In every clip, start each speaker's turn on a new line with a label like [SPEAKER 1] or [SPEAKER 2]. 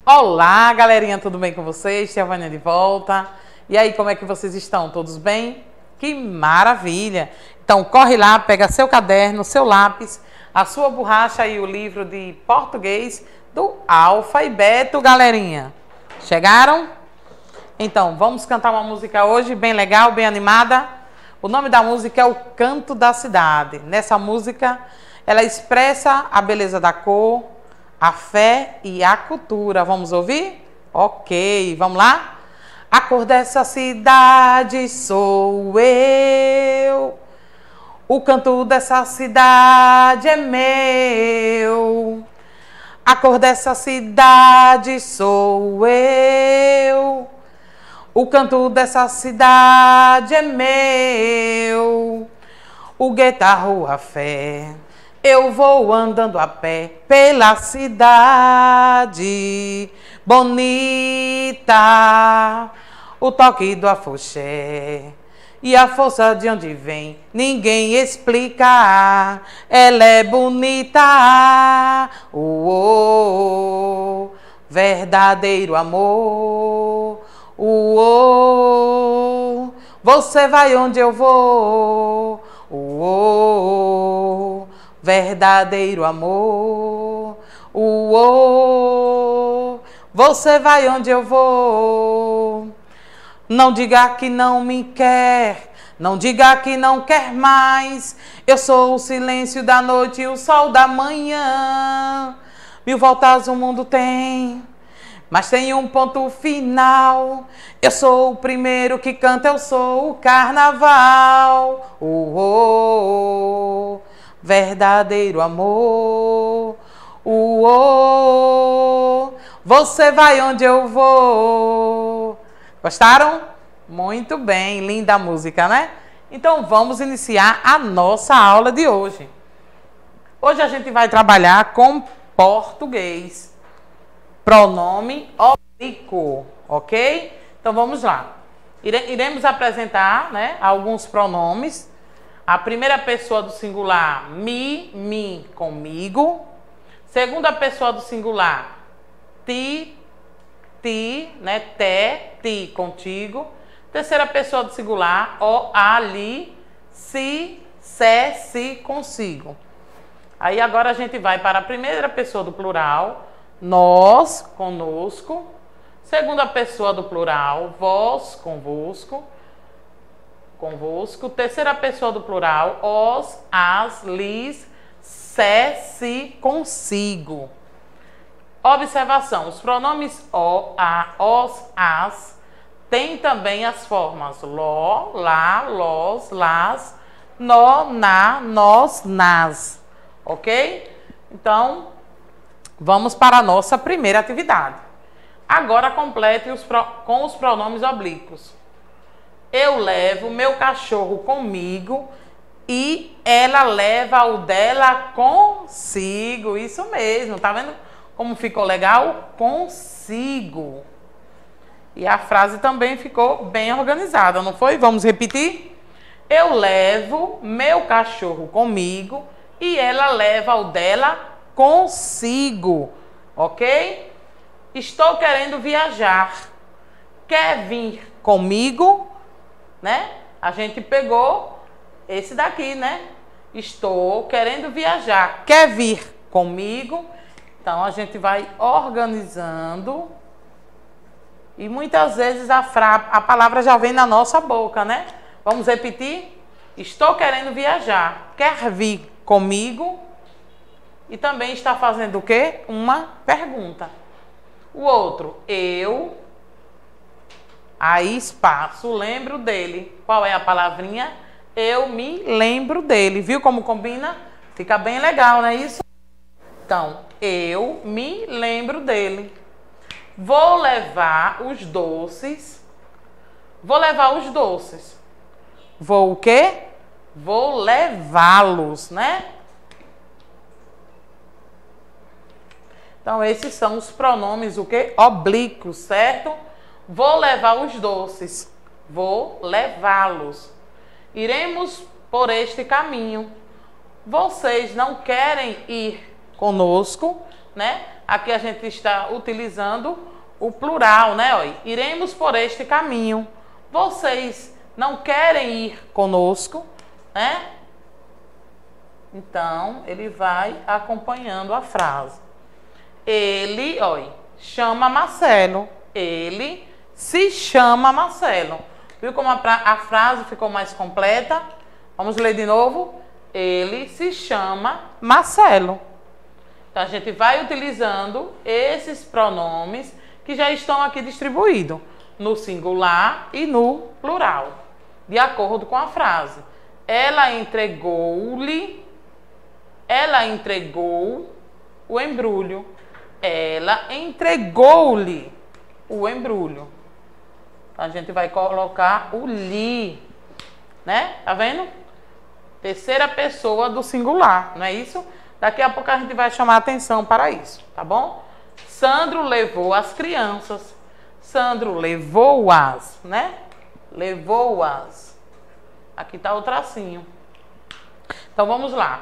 [SPEAKER 1] Olá, galerinha, tudo bem com vocês? Giovânia de volta. E aí, como é que vocês estão? Todos bem? Que maravilha! Então, corre lá, pega seu caderno, seu lápis, a sua borracha e o livro de português do Alfa e Beto, galerinha. Chegaram? Então, vamos cantar uma música hoje bem legal, bem animada. O nome da música é O Canto da Cidade. Nessa música, ela expressa a beleza da cor, a fé e a cultura. Vamos ouvir? Ok, vamos lá? A cor dessa cidade sou eu. O canto dessa cidade é meu. A cor dessa cidade sou eu. O canto dessa cidade é meu. O gueto, a rua, a fé. Eu vou andando a pé pela cidade bonita, o toque do afoxé e a força de onde vem, ninguém explica, ela é bonita, verdadeiro amor, você vai onde eu vou, verdadeiro amor, você vai onde eu vou. Não diga que não me quer, não diga que não quer mais. Eu sou o silêncio da noite e o sol da manhã. 1000 voltas o mundo tem, mas tem um ponto final. Eu sou o primeiro que canta, eu sou o carnaval. Verdadeiro amor, você vai onde eu vou. Gostaram? Muito bem, linda a música, né? Então vamos iniciar a nossa aula de hoje. Hoje a gente vai trabalhar com português, pronome oblíquo, ok? Então vamos lá. Iremos apresentar, né, alguns pronomes. A primeira pessoa do singular, me, comigo. Segunda pessoa do singular, ti, né, ti, contigo. Terceira pessoa do singular, ali, si, consigo. Aí agora a gente vai para a primeira pessoa do plural, nós, conosco. Segunda pessoa do plural, vós, convosco. Terceira pessoa do plural, os, as, lis, se, consigo. Observação, os pronomes o, a, os, as têm também as formas lo, lá, los, las, no, na, nós, nas. Ok? Então, vamos para a nossa primeira atividade. Agora complete com os pronomes oblíquos. Eu levo meu cachorro comigo e ela leva o dela consigo. Isso mesmo, tá vendo como ficou legal? Consigo. E a frase também ficou bem organizada, não foi? Vamos repetir? Eu levo meu cachorro comigo e ela leva o dela consigo. Ok? Estou querendo viajar. Quer vir comigo? Né? A gente pegou esse daqui, né? Estou querendo viajar. Quer vir comigo? Então, a gente vai organizando. E muitas vezes a palavra já vem na nossa boca, né? Vamos repetir? Estou querendo viajar. Quer vir comigo? E também está fazendo o quê? Uma pergunta. O outro, eu... Aí, espaço, lembro dele. Qual é a palavrinha? Eu me lembro dele. Viu como combina? Fica bem legal, não é isso? Então, eu me lembro dele. Vou levar os doces. Vou levar os doces. Vou o quê? Vou levá-los, né? Então, esses são os pronomes, o quê? Oblíquos, certo? Vou levar os doces. Vou levá-los. Iremos por este caminho. Vocês não querem ir conosco, né? Aqui a gente está utilizando o plural, né? Olha, iremos por este caminho. Vocês não querem ir conosco, né? Então, ele vai acompanhando a frase. Ele, olha, chama Marcelo. Ele se chama Marcelo. Viu como a frase ficou mais completa? Vamos ler de novo? Ele se chama Marcelo. Então, a gente vai utilizando esses pronomes que já estão aqui distribuídos no singular e no plural, de acordo com a frase. Ela entregou o embrulho. Ela entregou-lhe o embrulho. A gente vai colocar o li, né? Tá vendo? Terceira pessoa do singular, não é isso? Daqui a pouco a gente vai chamar atenção para isso, tá bom? Sandro levou as crianças. Sandro levou-as, né? Levou-as. Aqui está o tracinho. Então vamos lá.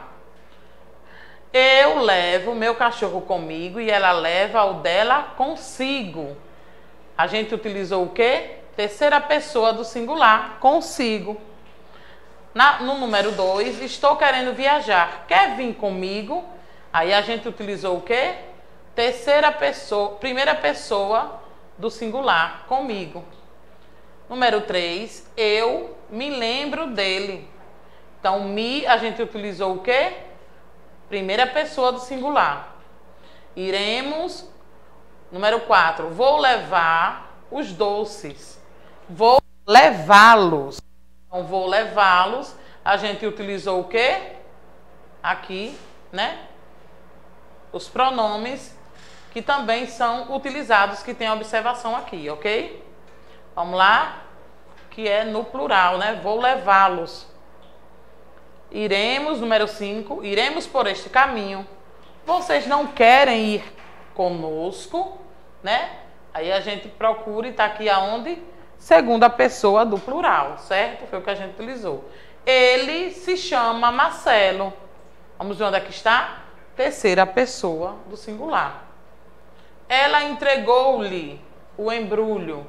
[SPEAKER 1] Eu levo o meu cachorro comigo e ela leva o dela consigo. A gente utilizou o quê? Terceira pessoa do singular, consigo. No número 2, estou querendo viajar. Quer vir comigo? Aí a gente utilizou o quê? Primeira pessoa do singular, comigo. Número 3, eu me lembro dele. Então, a gente utilizou o quê? Primeira pessoa do singular. Iremos. Número 4, vou levar os doces. Vou levá-los. Então, vou levá-los. A gente utilizou o quê? Aqui, né? Os pronomes que também são utilizados, que tem a observação aqui, ok? Vamos lá? Que é no plural, né? Vou levá-los. Iremos, número 5, iremos por este caminho. Vocês não querem ir conosco, né? Aí a gente procura e tá aqui aonde? Segunda pessoa do plural, certo? Foi o que a gente utilizou. Ele se chama Marcelo. Vamos ver onde é que está? Terceira pessoa do singular. Ela entregou-lhe o embrulho.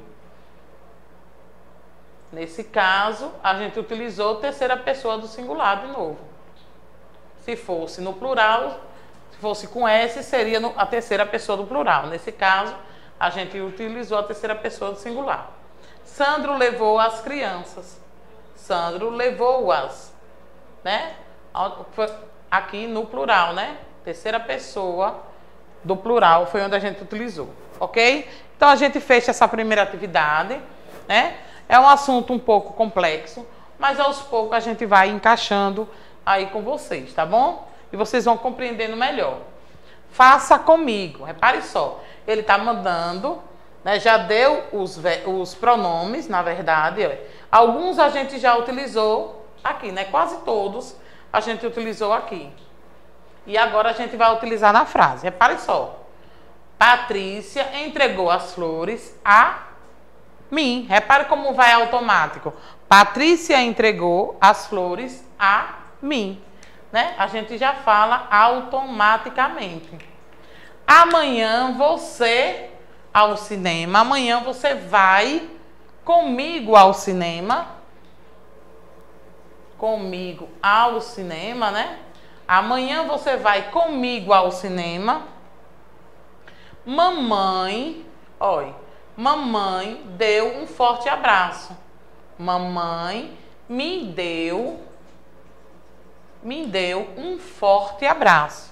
[SPEAKER 1] Nesse caso, a gente utilizou terceira pessoa do singular de novo. Se fosse no plural, se fosse com S, seria a terceira pessoa do plural. Nesse caso, a gente utilizou a terceira pessoa do singular. Sandro levou as crianças. Sandro levou-as, né? Aqui no plural, né? Terceira pessoa do plural foi onde a gente utilizou, ok? Então, a gente fecha essa primeira atividade, né? É um assunto um pouco complexo, mas aos poucos a gente vai encaixando aí com vocês, tá bom? E vocês vão compreendendo melhor. Faça comigo, repare só. Ele está mandando, né? Já deu os pronomes, na verdade. Ó. Alguns a gente já utilizou aqui, né? Quase todos a gente utilizou aqui. E agora a gente vai utilizar na frase. Repare só. Patrícia entregou as flores a mim. Repare como vai automático. Patrícia entregou as flores a mim. Né? A gente já fala automaticamente. Amanhã você ao cinema. Amanhã você vai comigo ao cinema. Comigo ao cinema, né? Amanhã você vai comigo ao cinema. Mamãe, olha, mamãe deu um forte abraço. Mamãe me deu um forte abraço.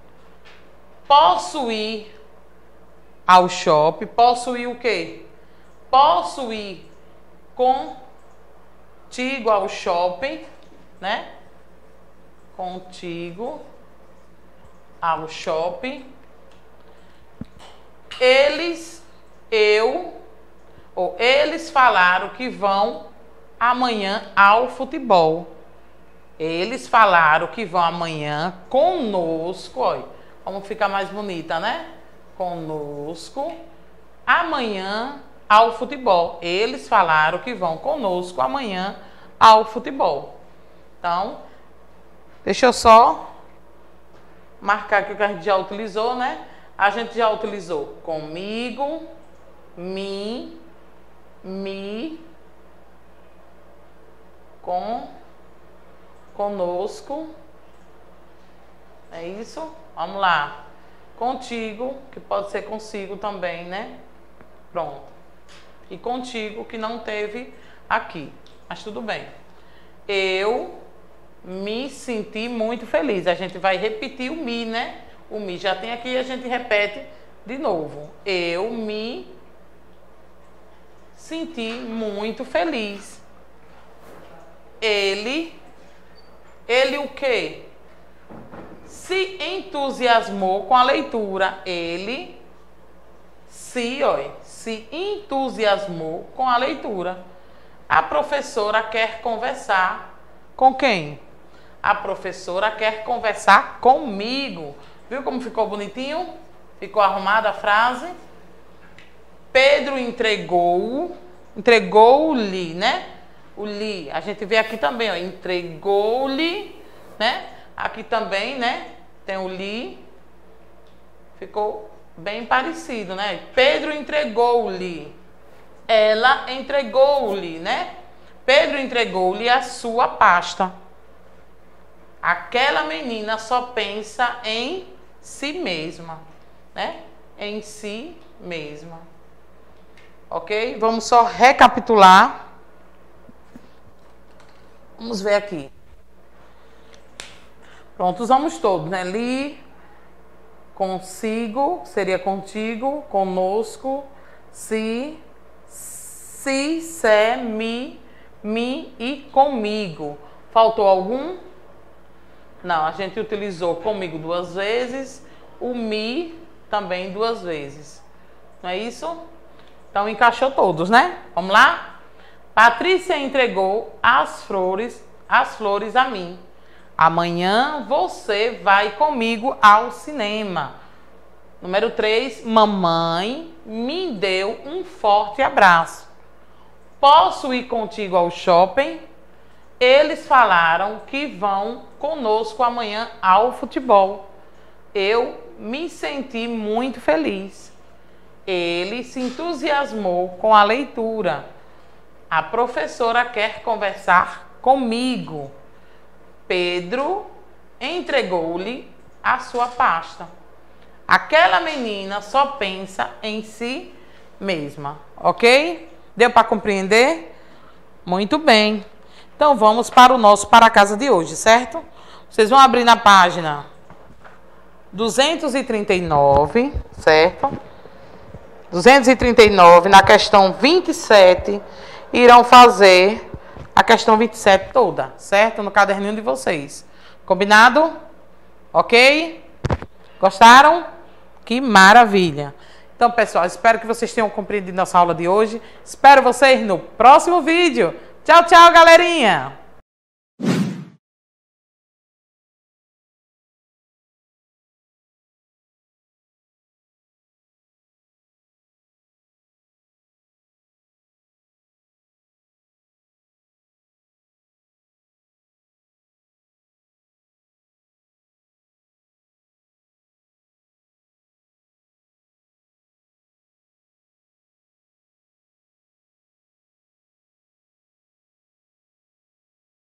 [SPEAKER 1] Posso ir ao shopping? Posso ir o quê? Posso ir contigo ao shopping, né? Contigo ao shopping. Eles falaram que vão amanhã ao futebol. Eles falaram que vão amanhã conosco, olha, como fica mais bonita, né? Conosco, amanhã ao futebol. Eles falaram que vão conosco amanhã ao futebol. Então, deixa eu só marcar aqui o que a gente já utilizou, né? A gente já utilizou comigo, me, conosco. É isso? Vamos lá. Contigo, que pode ser consigo também, né? Pronto. E contigo, que não teve aqui. Mas tudo bem. Eu me senti muito feliz. A gente vai repetir o me, né? O me já tem aqui e a gente repete de novo. Eu me senti muito feliz. Ele o quê? Se entusiasmou com a leitura. Ele se entusiasmou com a leitura. A professora quer conversar com quem? A professora quer conversar comigo. Viu como ficou bonitinho? Ficou arrumada a frase? Pedro entregou-lhe, né? O li, a gente vê aqui também, ó, entregou-lhe, né? Aqui também, né? Tem o li. Ficou bem parecido, né? Pedro entregou-lhe. Ela entregou-lhe, né? Pedro entregou-lhe a sua pasta. Aquela menina só pensa em si mesma, né? Em si mesma. Ok? Vamos só recapitular. Vamos ver aqui. Pronto, usamos todos, né? Li, consigo, seria contigo, conosco, se, me e comigo. Faltou algum? Não, a gente utilizou comigo 2 vezes, o me também 2 vezes. Não é isso? Então encaixou todos, né? Vamos lá? Patrícia entregou as flores a mim. Amanhã você vai comigo ao cinema. Número 3, mamãe me deu um forte abraço. Posso ir contigo ao shopping? Eles falaram que vão conosco amanhã ao futebol. Eu me senti muito feliz. Ele se entusiasmou com a leitura. A professora quer conversar comigo. Pedro entregou-lhe a sua pasta. Aquela menina só pensa em si mesma. Ok? Deu para compreender? Muito bem. Então vamos para o nosso para casa de hoje, certo? Vocês vão abrir na página 239, certo? 239, na questão 27, irão fazer a questão 27 toda, certo? No caderninho de vocês. Combinado? Ok? Gostaram? Que maravilha! Então, pessoal, espero que vocês tenham compreendido nossa aula de hoje. Espero vocês no próximo vídeo. Tchau, tchau, galerinha!